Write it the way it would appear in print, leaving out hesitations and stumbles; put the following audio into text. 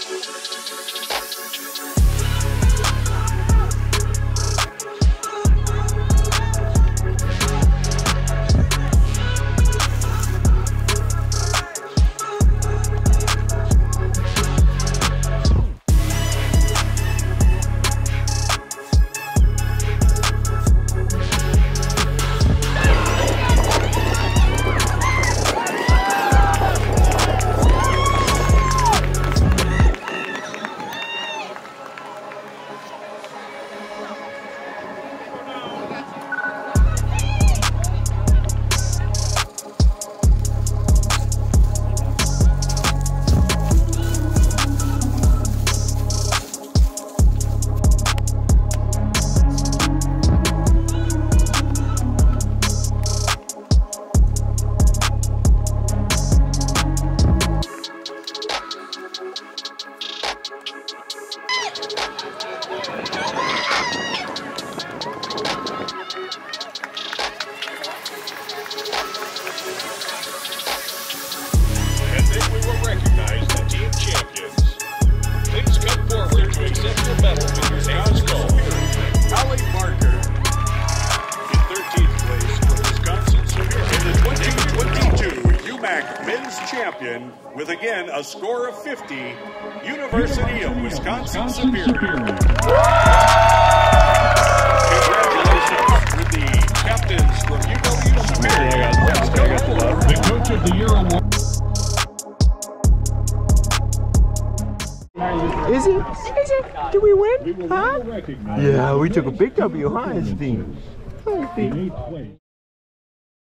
UMAC men's champion with again a score of 50, University of Wisconsin Superior. Congratulations with the captains from UWS Superior. The Coach of the Year award. Is it? Is it? Did we win? Huh? Yeah, we took a big W, huh, as a team.